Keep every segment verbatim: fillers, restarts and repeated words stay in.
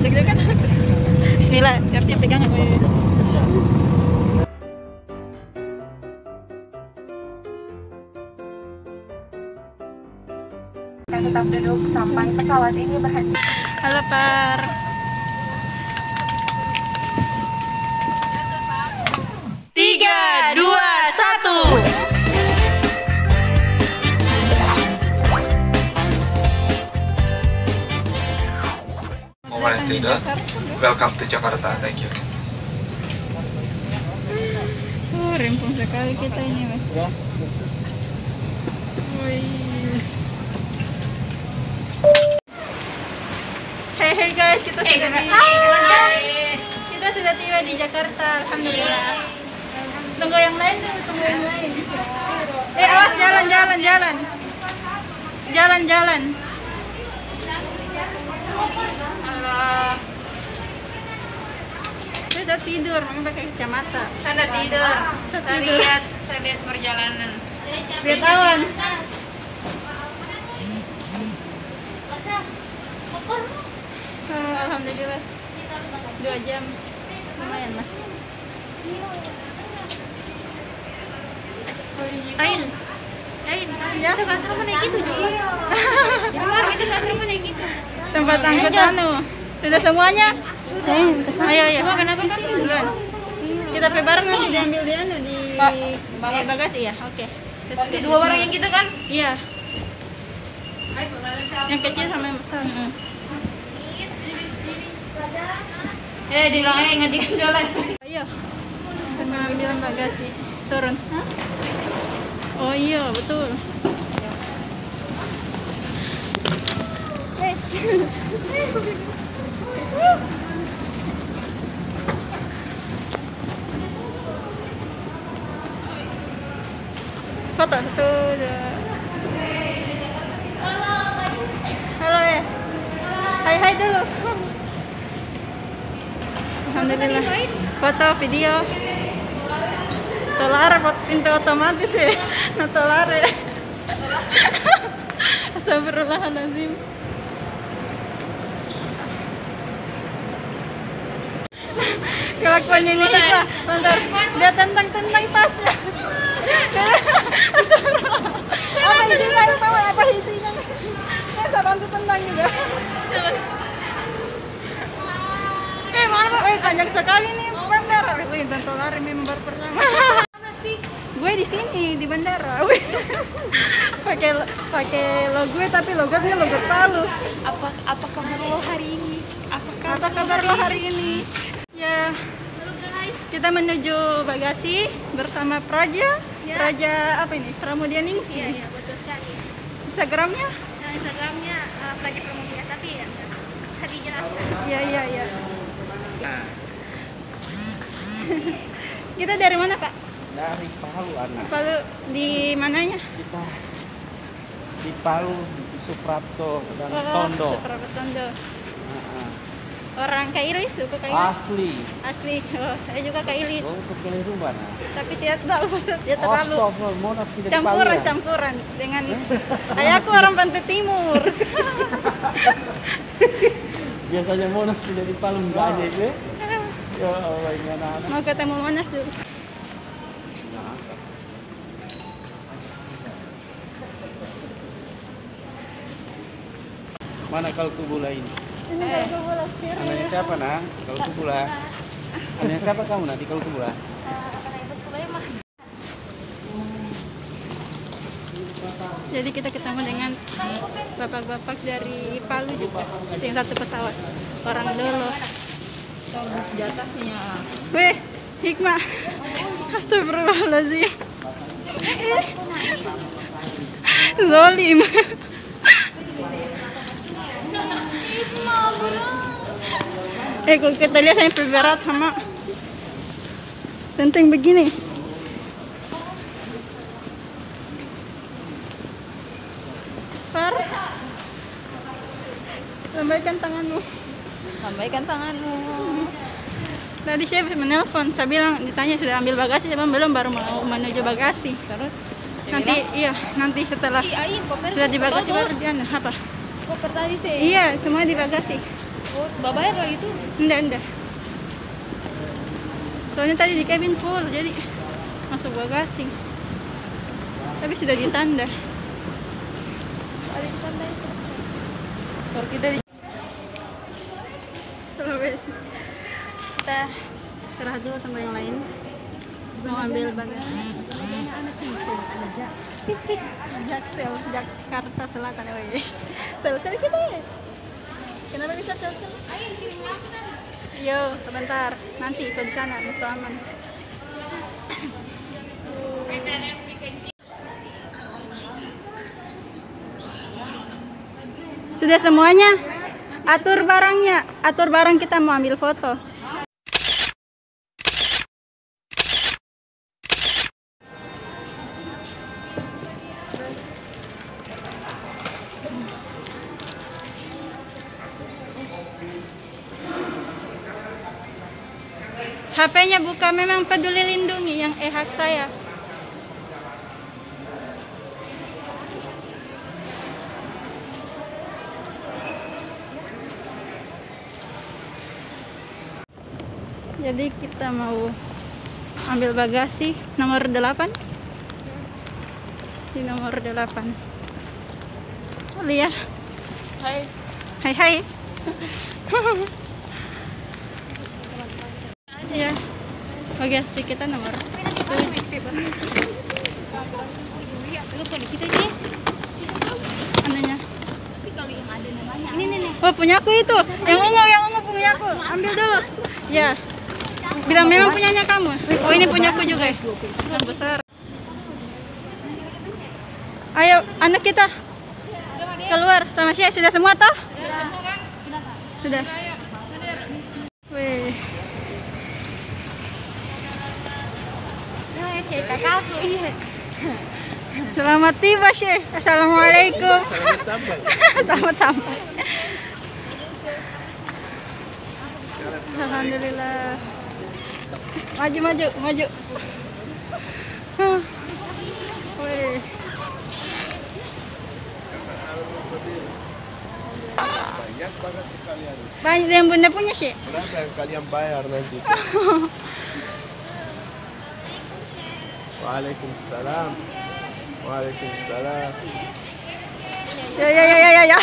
deg-degan. Bismillah, siap-siap pegangan. Tetap duduk sampai pesawat ini berhenti. Halo Par. Tiga, dua, satu. Moment leader. Welcome to Jakarta. Thank you. Oh, rempong sekali kita ini, Mas. Wis. Hey hey guys, kita sudah tiba. Kita sudah tiba di Jakarta, alhamdulillah. Tunggu yang lain dulu, tunggu yang lain. Eh, awas jalan jalan jalan. Jalan jalan. Bisa tidur, makanya pakai kacamata. Saya tidur. Saya Saya tidur. lihat, saya lihat perjalanan. Lihat awan. Oh, alhamdulillah. Dua jam, lumayan lah. Ain, Ain, Ya. kita nggak seru naik itu juga. Luar kita nggak seru naik itu. Tempat angkut anu. Sudah semuanya? Ayo ayo. Cuma kenapa kan? Duluan. Kita pe bareng nanti diambil di anu di Pak, di bagasi ya. Oke. Dua barang yang kita kan? Iya. Yang kecil sama yang besar. Hmm. Eh, dibilangnya ingat di jalan. Ayo. Tengah ambil bagasi. Turun. Hah? Oh iya, betul. Eh. Foto satu dua. Halo ya. Hai hai dulu. Alhamdulillah. Foto video. Tolar pintu otomatis ya. Nah tolar ya. Astagfirullahaladzim. Kelakuannya ini Hikmah. Bentar, dia tentang-tentang tasnya. Astagfirullah. Apa isinya? Tahu apa isinya? Saya bantu tentang juga. Eh, mana? Eh, panjang sekali nih bandara. Wih, tentu lari member pertama. Mana sih? Gue di sini di bandara. Wih. Pakai pakai logo tapi logatnya logot Palu. Apa apa kabar lo hari ini? Apa Apa kabar lo hari ini? Ya, kita menuju bagasi bersama Praja. Ya. Praja apa ini? Pramudia Ningsi. Iya, iya, betul sekali. Instagramnya? Nah, Instagramnya uh, Praja Pramudia, tapi ya bisa dijelaskan. Iya, iya, iya. Kita dari mana, Pak? Dari Palu, anak. Palu di mananya? Kita di Palu, di Suprapto dan Oh, Tondo. Supraptondo. Nah, Orang Kairis, suku Kairis. asli. Asli. Oh, saya juga Kairis. Oh, untuk beli rumah, nah. Tapi tidak terlalu, tidak terlalu. Astagfirullah, Monas tidak di Palu, Campuran, ya? campuran dengan ayahku orang Pantai Timur. Biasanya Monas tidak di Palu, enggak ada itu. Ya Allah, ini anak-anak. Mau ketemu Monas dulu. Mana kalau kubula ini? Ini Eh. kalau bola biru. Anaknya siapa, Nang? Kalau kubula. Anaknya siapa kamu nanti kalau kubula? Karena Ibu Sulaiman. Jadi kita ketemu dengan bapak-bapak dari Palu juga. Yang satu pesawat. Orang dulu. Jatahnya. Weh, Hikmah. Astagfirullahaladzim. Eh. Zolim. Eh, kalau kita lihat sampai berat sama penting begini. Par, lambaikan tanganmu. Lambaikan tanganmu. Tadi saya menelpon, saya bilang ditanya sudah ambil bagasi, saya bilang belum, baru mau menuju bagasi. Terus Nanti iya, nanti setelah Ih, Ain, koper sudah di bagasi koper baru dia apa? koper tadi tuh. Iya, semua di bagasi. Oh, babayar lah itu. Enggak, enggak. Soalnya tadi di cabin full, jadi masuk bagasi. Tapi sudah ditanda. Ada ditanda itu. Baru kita di Sulawesi. Kita istirahat dulu, tunggu yang lain. Mau ambil bagasi. Jaksel, Jakarta Selatan. Sel-sel kita ya. Kenapa bisa sel-sel? Yo, sebentar. Nanti so di sana, so aman. Sudah semuanya? Atur barangnya, atur barang, kita mau ambil foto. H P-nya buka memang Peduli Lindungi yang e-hak saya. Jadi kita mau ambil bagasi nomor delapan. Di nomor delapan. Lia. Hai. Hai hai. Ya. Bagasi kita nomor anunya. Ini nih nih. Oh, punyaku itu. Yang ungu, yang ungu punya aku. Ambil dulu. Ya. Bilang memang punyanya kamu. Oh, ini punyaku juga. Yang besar. Ayo, anak kita keluar sama saya. Sudah semua toh? Sudah. Wih. Selamat tiba, Syekh. Assalamualaikum. Selamat sampai. Selamat sampai. Alhamdulillah. Maju, maju, maju. Huh. Wih. Banyak banget sekalian. Banyak yang bunda punya, Syekh. Berapa yang kalian bayar nanti? Waalaikumsalam. Waalaikumsalam. Ya, ya, ya, ya, ya.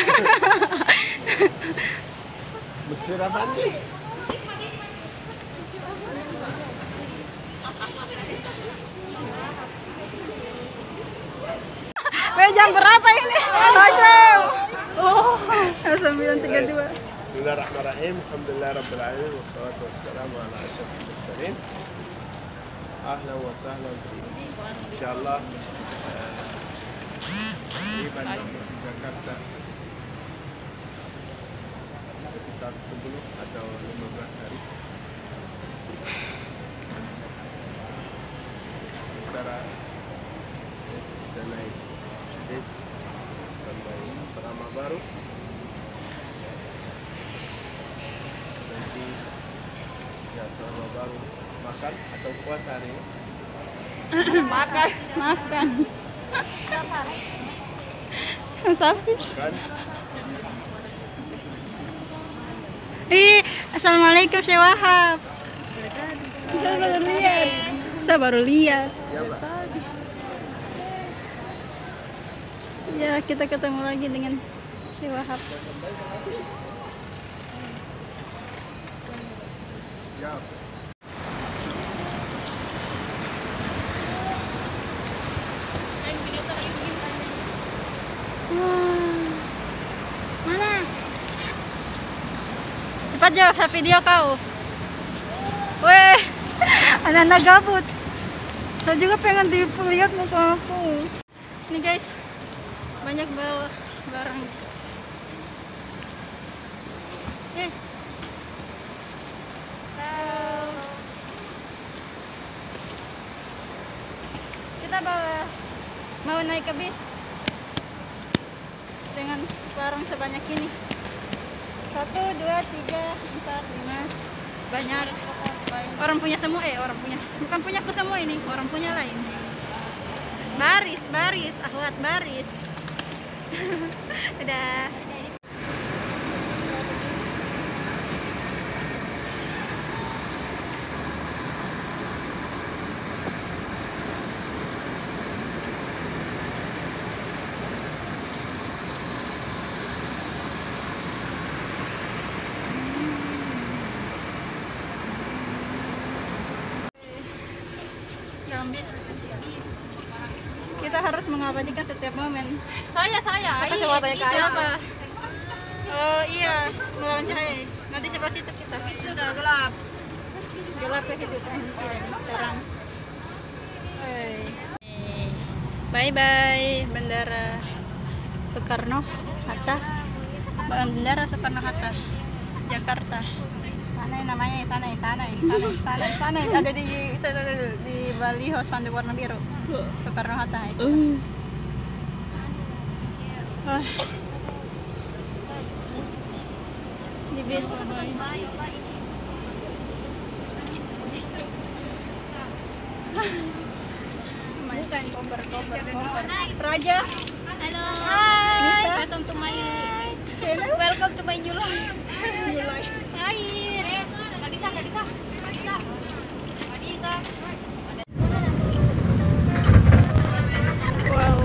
Musfir apa nih? Weh, jam berapa ini? Hasyam. Oh, sembilan tiga dua. Bismillahirrahmanirrahim. Alhamdulillah rabbil alamin wassalatu wassalamu ala asyrafil mursalin. Ahlan wa sahlan. Insyaallah tiba di Jakarta sekitar sepuluh atau lima belas hari. Sementara kita naik bis sampai Asrama Baru. Nanti ya Asrama Baru makan atau puasa hari ini? Makan. Makan. Musafir. Makan. Ih, assalamualaikum Syekh Wahab. Kita baru lihat. Kita baru lihat. Ya, Pak. Ya, kita ketemu lagi dengan Syekh Wahab. Ya. Mana? Cepat jawab video kau. Weh, anak-anak gabut. Saya juga pengen dilihat muka aku. Ini guys, banyak bawa barang. Eh. Kita bawa mau naik ke bis dengan barang sebanyak ini. Satu, dua, tiga, empat, lima. Banyak. Orang punya semua, eh orang punya. Bukan punyaku semua ini, orang punya lain. Baris, baris, akhwat baris. Udah. harus mengabadikan setiap momen. Saya, saya. Kacamatanya kayak Siapa? Oh iya, melawan cahaya. Nanti sebelah situ kita. Sudah gelap. Gelap kehidupan terang. Bye bye Bandara Soekarno Hatta. Bandara Soekarno Hatta, Jakarta. Sana yang namanya, sana yang sana yang sana yang sana yang sana yang ada di itu, itu, itu di baliho spanduk warna biru. Soekarno Hatta itu. Ah. Di bis. Mainkan koper-koper. Raja. Halo. Nisa. Welcome to my Channel. Welcome to my new life. Mulai. Air. Gak bisa, gak bisa. Gak bisa. Gak bisa. Wow.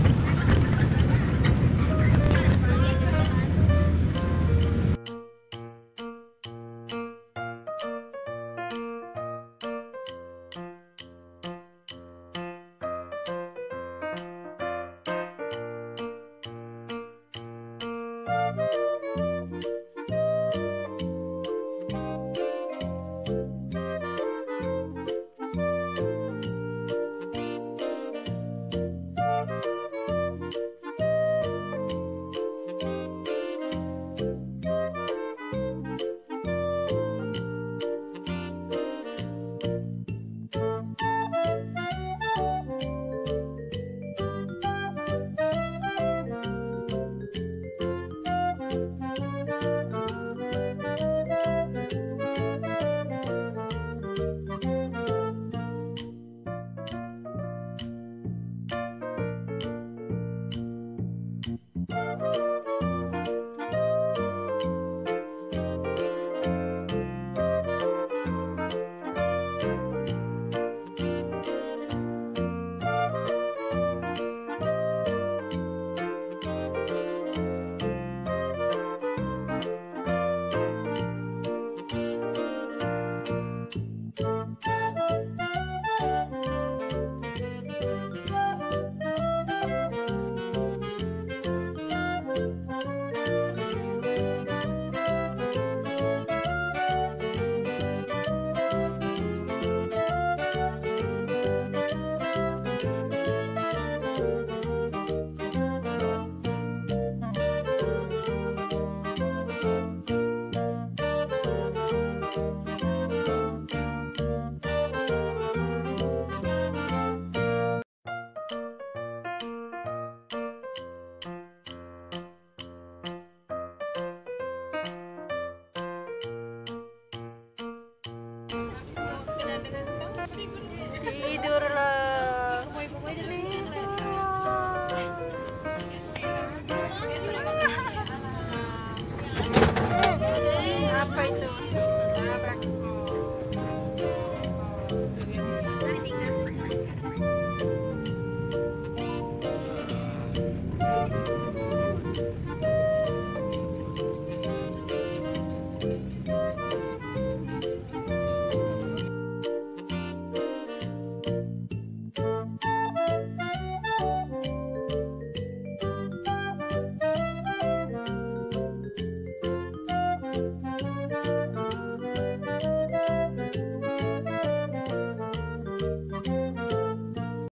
Tidurlah. Apa itu?